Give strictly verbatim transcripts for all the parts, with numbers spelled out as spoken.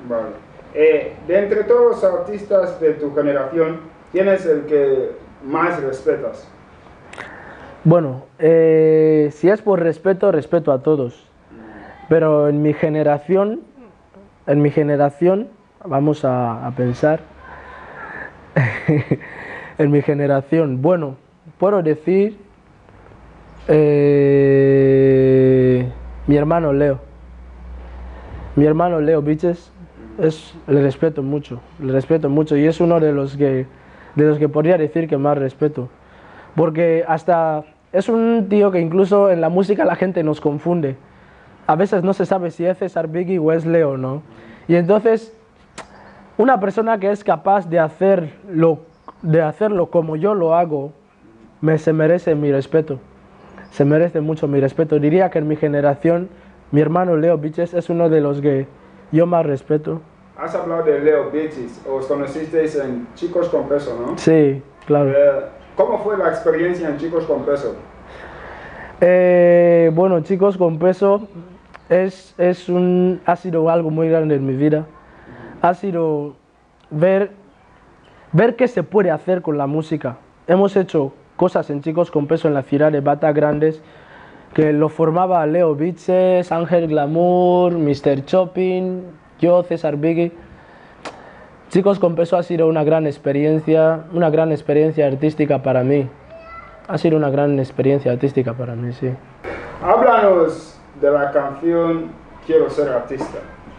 Vale. Eh, de entre todos los artistas de tu generación, ¿quién es el que más respetas? Bueno, eh, si es por respeto, respeto a todos. Pero en mi generación, en mi generación, vamos a, a pensar, en mi generación, bueno, puedo decir eh, mi hermano Leo. Mi hermano Leo Biches, es, le respeto mucho, le respeto mucho y es uno de los que, de los que podría decir que más respeto. Porque hasta es un tío que incluso en la música la gente nos confunde. A veces no se sabe si es César Biggie o es Leo, ¿no? Y entonces, una persona que es capaz de hacerlo, de hacerlo como yo lo hago, me, se merece mi respeto. Se merece mucho mi respeto. Diría que en mi generación, mi hermano Leo Biches es uno de los que yo más respeto. Has hablado de Leo Biches, os conocisteis en Chicos con Peso, ¿no? Sí, claro. Eh, ¿Cómo fue la experiencia en Chicos con Peso? Eh, bueno, Chicos con Peso es, es un, ha sido algo muy grande en mi vida. Ha sido ver, ver qué se puede hacer con la música. Hemos hecho cosas en Chicos con Peso en la ciudad de Bata Grandes, que lo formaba Leo Biches, Ángel Glamour, mister Chopping, yo, César Biggie. Chicos con Peso ha sido una gran experiencia, una gran experiencia artística para mí. Ha sido una gran experiencia artística para mí, sí. Háblanos de la canción Quiero ser artista.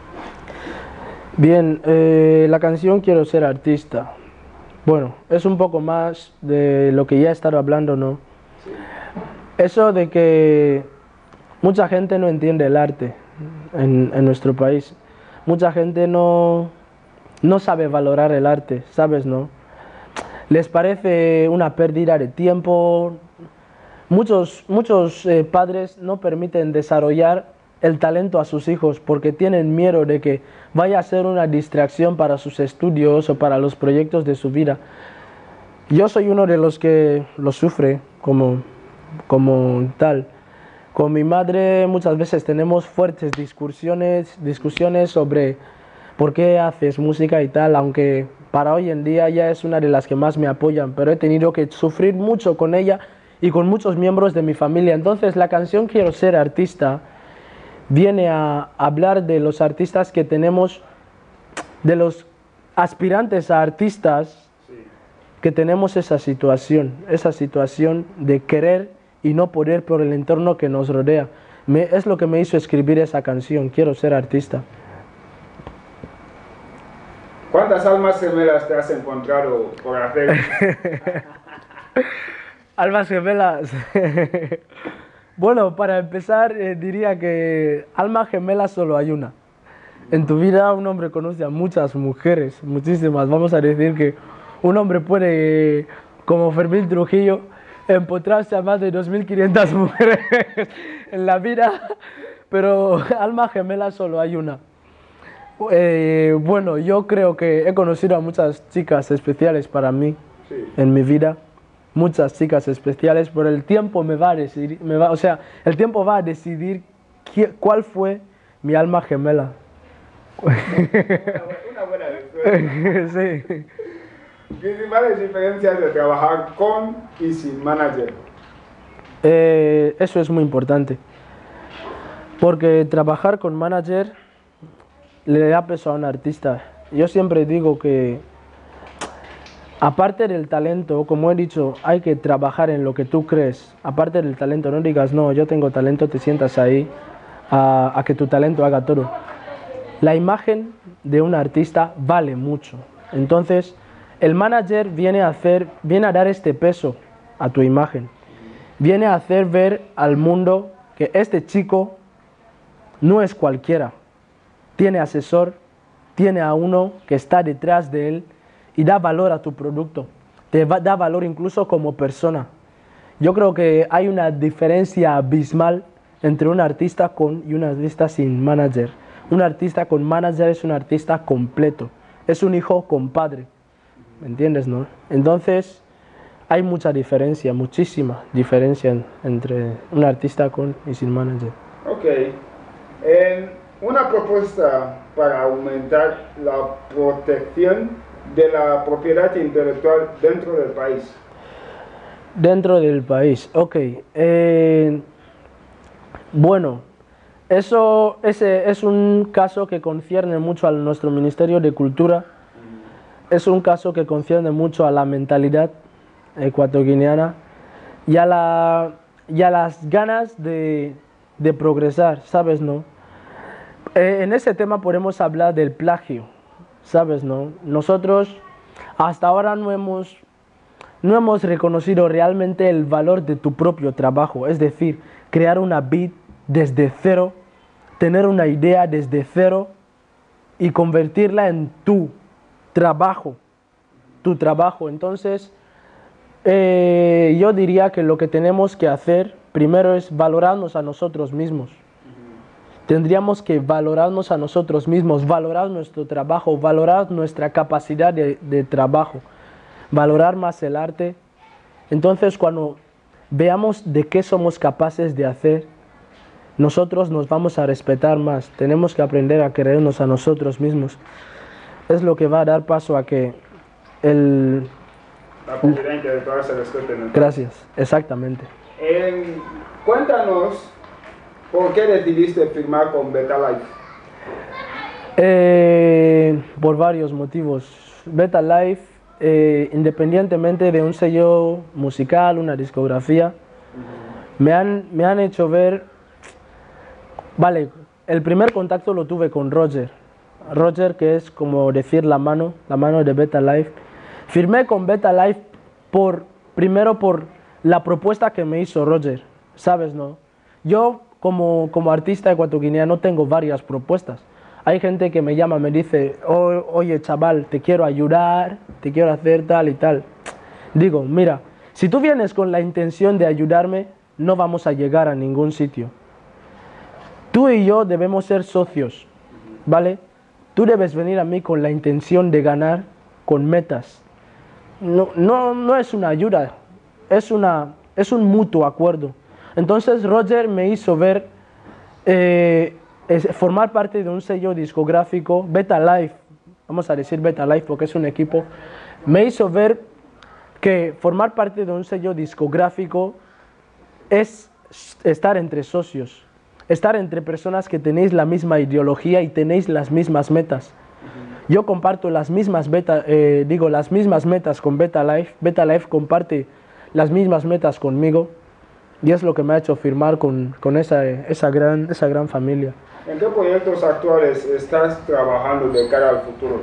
Bien, eh, la canción Quiero ser artista. Bueno, es un poco más de lo que ya he estado hablando, ¿no? Sí. Eso de que mucha gente no entiende el arte en, en nuestro país. Mucha gente no, no sabe valorar el arte, ¿sabes, no? Les parece una pérdida de tiempo. Muchos, muchos eh, padres no permiten desarrollar el talento a sus hijos porque tienen miedo de que vaya a ser una distracción para sus estudios o para los proyectos de su vida. Yo soy uno de los que lo sufre como, como tal. Con mi madre muchas veces tenemos fuertes discusiones, discusiones sobre por qué haces música y tal, aunque para hoy en día ya es una de las que más me apoyan, pero he tenido que sufrir mucho con ella y con muchos miembros de mi familia. Entonces la canción Quiero ser artista viene a hablar de los artistas que tenemos, de los aspirantes a artistas que tenemos esa situación, esa situación de querer y no poder por el entorno que nos rodea. Me, es lo que me hizo escribir esa canción, Quiero ser artista. ¿Cuántas almas gemelas te has encontrado por hacer? Almas gemelas. Bueno, para empezar eh, diría que alma gemela solo hay una. En tu vida un hombre conoce a muchas mujeres, muchísimas. Vamos a decir que un hombre puede, como Fermín Trujillo, empotrarse a más de dos mil quinientas mujeres en la vida, pero alma gemela solo hay una. Eh, bueno, yo creo que he conocido a muchas chicas especiales para mí, sí, en mi vida. Muchas chicas especiales, pero el tiempo me va a decidir, me va, o sea, el tiempo va a decidir qué, cuál fue mi alma gemela. Una, una buena respuesta. Sí. Principales diferencias de trabajar con y sin manager. Eh, eso es muy importante, porque trabajar con manager le da peso a un artista. Yo siempre digo que aparte del talento, como he dicho, hay que trabajar en lo que tú crees. Aparte del talento, no digas, no, yo tengo talento, te sientas ahí a, a que tu talento haga todo. La imagen de un artista vale mucho. Entonces, el manager viene a, hacer, viene a dar este peso a tu imagen. Viene a hacer ver al mundo que este chico no es cualquiera. Tiene asesor, tiene a uno que está detrás de él y da valor a tu producto, te va, da valor incluso como persona. Yo creo que hay una diferencia abismal entre un artista con y un artista sin manager. Un artista con manager es un artista completo, es un hijo con padre, ¿me entiendes, no? Entonces hay mucha diferencia, muchísima diferencia en, entre un artista con y sin manager. Ok. En una propuesta para aumentar la protección de la propiedad intelectual dentro del país. Dentro del país, ok. Eh, bueno, eso ese es un caso que concierne mucho a nuestro Ministerio de Cultura. Es un caso que concierne mucho a la mentalidad ecuatoguineana y a, la, y a las ganas de, de progresar, ¿sabes, no? Eh, en ese tema podemos hablar del plagio, ¿sabes, no? Nosotros hasta ahora no hemos, no hemos reconocido realmente el valor de tu propio trabajo, es decir, crear una beat desde cero, tener una idea desde cero y convertirla en tu trabajo, tu trabajo. Entonces, eh, yo diría que lo que tenemos que hacer primero es valorarnos a nosotros mismos. Tendríamos que valorarnos a nosotros mismos, valorar nuestro trabajo, valorar nuestra capacidad de, de trabajo, valorar más el arte. Entonces, cuando veamos de qué somos capaces de hacer, nosotros nos vamos a respetar más. Tenemos que aprender a querernos a nosotros mismos. Es lo que va a dar paso a que el... La propiedad intelectual se respete en el país. Gracias, exactamente. Eh, cuéntanos, ¿por qué decidiste firmar con Beta Life? Eh, por varios motivos. Beta Life, eh, independientemente de un sello musical, una discografía, uh-huh. me, han, me han hecho ver... Vale, el primer contacto lo tuve con Roger. Roger, que es como decir la mano, la mano de Beta Life. Firmé con Beta Life por, primero por la propuesta que me hizo Roger, ¿sabes, no? Yo como, como artista ecuatoguineano tengo varias propuestas. Hay gente que me llama, me dice, oh, oye chaval, te quiero ayudar, te quiero hacer tal y tal. Digo, mira, si tú vienes con la intención de ayudarme, no vamos a llegar a ningún sitio. Tú y yo debemos ser socios, ¿vale? Tú debes venir a mí con la intención de ganar, con metas. No, no, no es una ayuda, es, una, es un mutuo acuerdo. Entonces Roger me hizo ver, eh, es, formar parte de un sello discográfico, Beta Life, vamos a decir Beta Life porque es un equipo, me hizo ver que formar parte de un sello discográfico es estar entre socios. Estar entre personas que tenéis la misma ideología y tenéis las mismas metas. Yo comparto las mismas, beta, eh, digo, las mismas metas con Beta Life. Beta Life comparte las mismas metas conmigo y es lo que me ha hecho firmar con, con esa, esa, gran, esa gran familia. ¿En qué proyectos actuales estás trabajando de cara al futuro?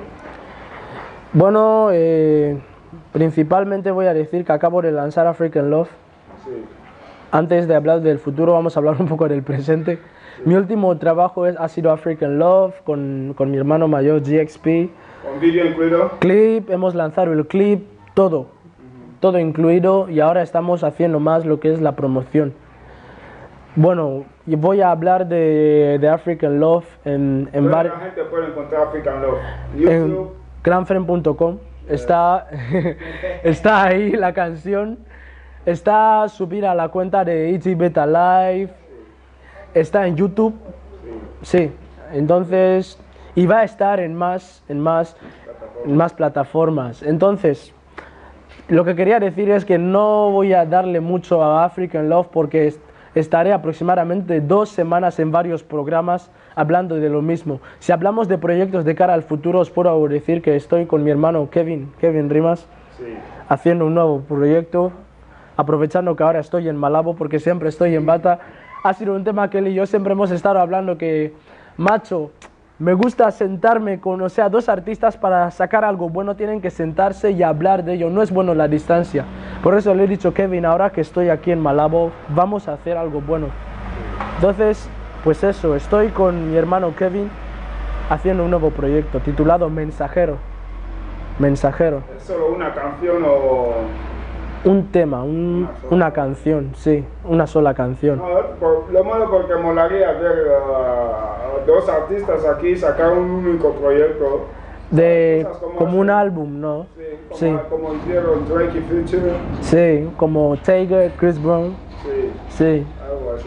Bueno, eh, principalmente voy a decir que acabo de lanzar African Love. Sí. Antes de hablar del futuro, vamos a hablar un poco del presente. Sí. Mi último trabajo es, ha sido African Love con, con mi hermano mayor G X P. ¿Con vídeo incluido? Clip, hemos lanzado el clip, todo. Uh-huh. Todo incluido y ahora estamos haciendo más lo que es la promoción. Bueno, voy a hablar de, de African Love en, en varios... la gente puede encontrar African Love? YouTube. En granfriend punto com. Yeah. Está, está ahí la canción. Está subida a la cuenta de E T Beta Life, está en YouTube, sí, entonces, y va a estar en más, en más, en más plataformas. Entonces, lo que quería decir es que no voy a darle mucho a African Love porque estaré aproximadamente dos semanas en varios programas hablando de lo mismo. Si hablamos de proyectos de cara al futuro, os puedo decir que estoy con mi hermano Kevin, Kevin Rimas, sí, haciendo un nuevo proyecto. Aprovechando que ahora estoy en Malabo porque siempre estoy en Bata, ha sido un tema que él y yo siempre hemos estado hablando que, macho, me gusta sentarme con, o sea, dos artistas para sacar algo bueno tienen que sentarse y hablar de ello, no es bueno la distancia. Por eso le he dicho, Kevin, ahora que estoy aquí en Malabo, vamos a hacer algo bueno. Entonces, pues eso, estoy con mi hermano Kevin haciendo un nuevo proyecto titulado Mensajero. Mensajero. ¿Es solo una canción o...? Un tema, un, una, una canción, sí, una sola canción. No, por, lo malo porque molaría ver uh, dos artistas aquí sacar un único proyecto. De, como, como un álbum, ¿no? Sí, como, sí. como hicieron Drake y Future. Sí, como Tiger, Chris Brown. Sí, sí. Algo así.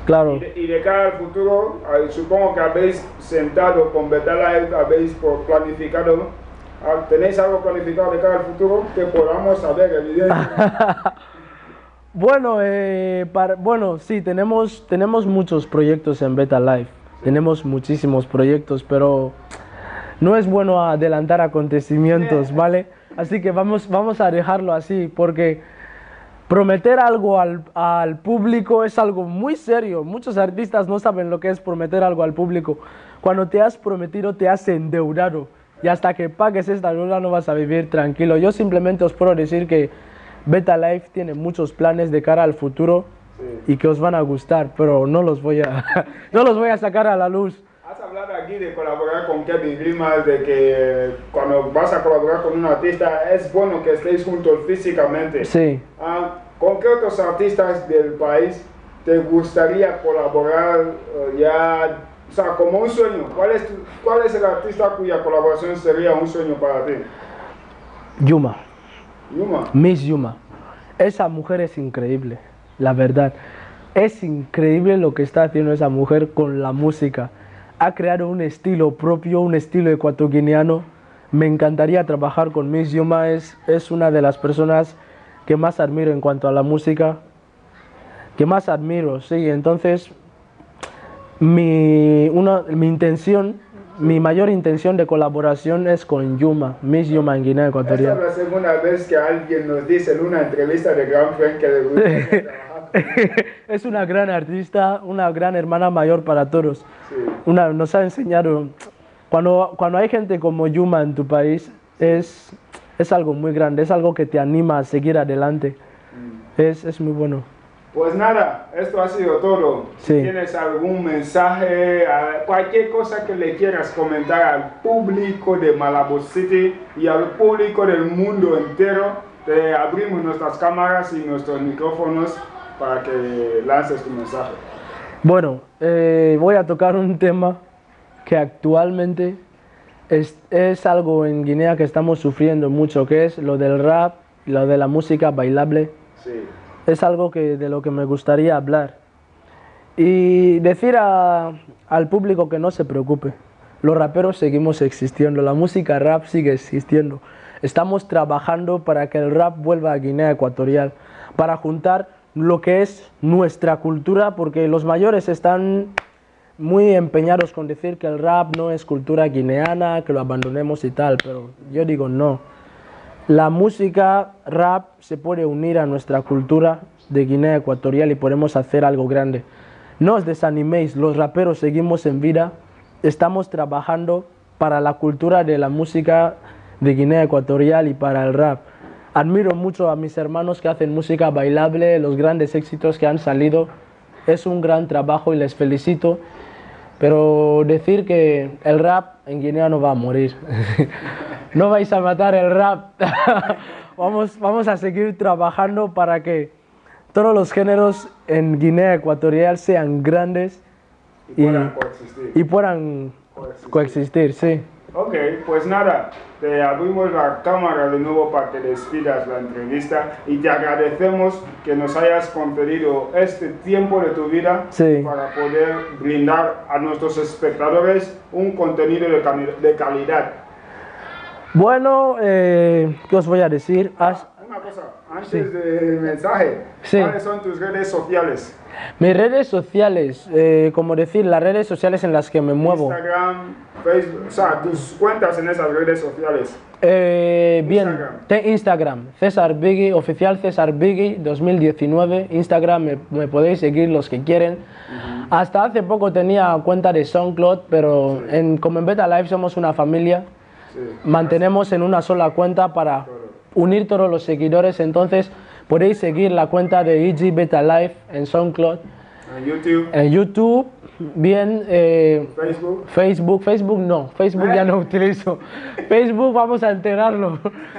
Claro. Y de, y de cara al futuro, eh, supongo que habéis sentado con Betalife, habéis por- planificado, ah, ¿tenéis algo planificado de cara al futuro que podamos saber, evidentemente? Bueno, eh, para, bueno, sí, tenemos, tenemos muchos proyectos en Betalife. Tenemos muchísimos proyectos, pero no es bueno adelantar acontecimientos, ¿vale? Así que vamos, vamos a dejarlo así, porque prometer algo al, al público es algo muy serio. Muchos artistas no saben lo que es prometer algo al público. Cuando te has prometido, te has endeudado. Y hasta que pagues esta deuda no vas a vivir tranquilo. Yo simplemente os puedo decir que Betalife tiene muchos planes de cara al futuro, sí, y que os van a gustar, pero no los voy a, no los voy a sacar a la luz. Has hablado aquí de colaborar con Kevin Grimas, de que cuando vas a colaborar con un artista es bueno que estéis juntos físicamente. Sí. Ah, ¿con qué otros artistas del país te gustaría colaborar uh, ya, o sea, como un sueño? ¿Cuál es, tu, ¿Cuál es el artista cuya colaboración sería un sueño para ti? Yuma. Yuma. Miss Yuma. Esa mujer es increíble, la verdad. Es increíble lo que está haciendo esa mujer con la música. Ha creado un estilo propio, un estilo ecuatoguineano. Me encantaría trabajar con Miss Yuma. Es, es una de las personas que más admiro en cuanto a la música. Que más admiro, sí. Entonces, mi, una, mi intención, mi mayor intención de colaboración es con Yuma, Miss Yuma en Guinea Ecuatorial. Esta es la segunda vez que alguien nos dice en una entrevista de Grand Friend que le gusta trabajar. Es una gran artista, una gran hermana mayor para todos. Sí. Una, nos ha enseñado, cuando, cuando hay gente como Yuma en tu país, es, es algo muy grande, es algo que te anima a seguir adelante. Mm. Es, es muy bueno. Pues nada, esto ha sido todo. Sí. Si tienes algún mensaje, cualquier cosa que le quieras comentar al público de Malabo City y al público del mundo entero, te abrimos nuestras cámaras y nuestros micrófonos para que lances tu mensaje. Bueno, eh, voy a tocar un tema que actualmente es, es algo en Guinea que estamos sufriendo mucho, que es lo del rap, lo de la música bailable. Sí. Es algo que, de lo que me gustaría hablar. Y decir a, al público que no se preocupe. Los raperos seguimos existiendo, la música rap sigue existiendo. Estamos trabajando para que el rap vuelva a Guinea Ecuatorial, para juntar lo que es nuestra cultura, porque los mayores están muy empeñados con decir que el rap no es cultura guineana, que lo abandonemos y tal, pero yo digo no. La música rap se puede unir a nuestra cultura de Guinea Ecuatorial y podemos hacer algo grande. No os desaniméis, los raperos seguimos en vida, estamos trabajando para la cultura de la música de Guinea Ecuatorial y para el rap. Admiro mucho a mis hermanos que hacen música bailable, los grandes éxitos que han salido. Es un gran trabajo y les felicito. Pero decir que el rap en Guinea no va a morir. No vais a matar el rap. vamos, vamos a seguir trabajando para que todos los géneros en Guinea Ecuatorial sean grandes y, y puedan coexistir. Y puedan coexistir. coexistir, sí. Ok, pues nada, te abrimos la cámara de nuevo para que despidas la entrevista y te agradecemos que nos hayas concedido este tiempo de tu vida, sí, para poder brindar a nuestros espectadores un contenido de, de calidad. Bueno, eh, ¿qué os voy a decir? Has... Una cosa, antes sí. del mensaje, sí. ¿cuáles son tus redes sociales? Mis redes sociales, eh, como decir, las redes sociales en las que me muevo. Instagram, Facebook, o sea, tus cuentas en esas redes sociales. Eh, bien, Instagram. Te Instagram, César Biggie, oficial César Biggie dos mil diecinueve. Instagram me, me podéis seguir los que quieren. Uh-huh. Hasta hace poco tenía cuenta de SoundCloud, pero sí. en, como en Betalife somos una familia, sí. mantenemos en una sola cuenta para claro. unir todos los seguidores. Entonces podéis seguir la cuenta de E G Betalife en SoundCloud, en YouTube, en YouTube bien, eh, Facebook, Facebook, Facebook no, Facebook ¿Eh? ya no utilizo, Facebook vamos a enterarlo.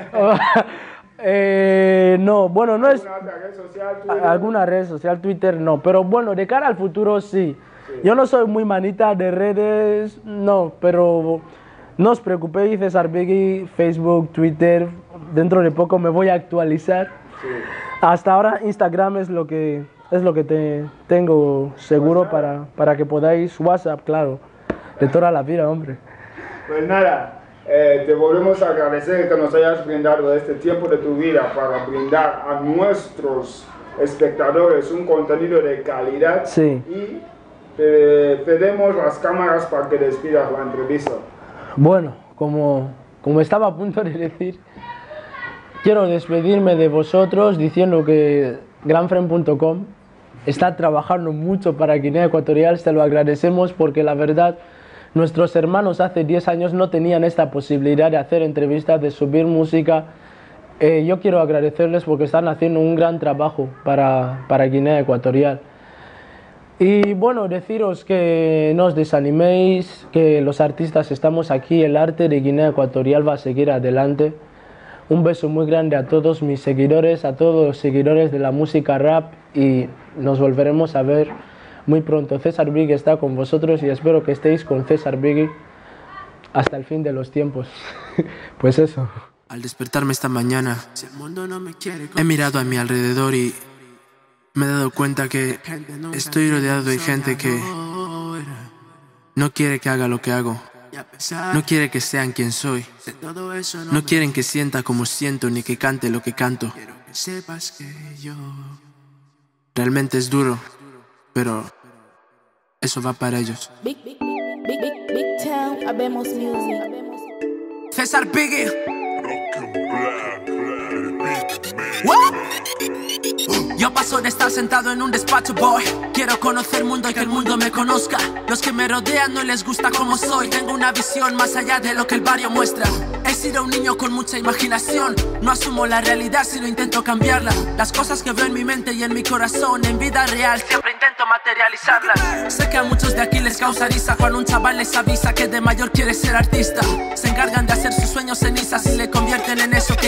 eh, no, bueno, no es ¿Alguna red social, Twitter? alguna red social, Twitter no, pero bueno, de cara al futuro sí. sí. Yo no soy muy manita de redes, no, pero no os preocupéis, César Biggie, Facebook, Twitter, dentro de poco me voy a actualizar. Sí. Hasta ahora Instagram es lo que es lo que te, tengo seguro pues para, para que podáis WhatsApp, claro, de toda la vida, hombre. Pues nada, eh, te volvemos a agradecer que nos hayas brindado este tiempo de tu vida para brindar a nuestros espectadores un contenido de calidad. Sí. Y te cedemos las cámaras para que despidas la entrevista. Bueno, como, como estaba a punto de decir, quiero despedirme de vosotros diciendo que granfriend punto com está trabajando mucho para Guinea Ecuatorial, se lo agradecemos porque la verdad nuestros hermanos hace diez años no tenían esta posibilidad de hacer entrevistas, de subir música. Eh, yo quiero agradecerles porque están haciendo un gran trabajo para, para Guinea Ecuatorial. Y bueno, deciros que no os desaniméis, que los artistas estamos aquí, el arte de Guinea Ecuatorial va a seguir adelante. Un beso muy grande a todos mis seguidores, a todos los seguidores de la música rap y nos volveremos a ver muy pronto. César Biggie está con vosotros y espero que estéis con César Biggie hasta el fin de los tiempos. Pues eso. Al despertarme esta mañana, he mirado a mi alrededor y me he dado cuenta que estoy rodeado de gente que no quiere que haga lo que hago. No quiere que sean quien soy. No quieren que sienta como siento ni que cante lo que canto. Realmente es duro, pero eso va para ellos. Big, big, big, big, big town, habemos music. César Biggie. Yo paso de estar sentado en un despacho, boy. Quiero conocer el mundo y que el mundo me conozca. Los que me rodean no les gusta como soy. Tengo una visión más allá de lo que el barrio muestra. He sido un niño con mucha imaginación. No asumo la realidad sino intento cambiarla. Las cosas que veo en mi mente y en mi corazón, en vida real siempre intento materializarlas. Sé que a muchos de aquí les causa risa cuando un chaval les avisa que de mayor quiere ser artista. Se encargan de hacer sus sueños cenizas y le convierten en eso que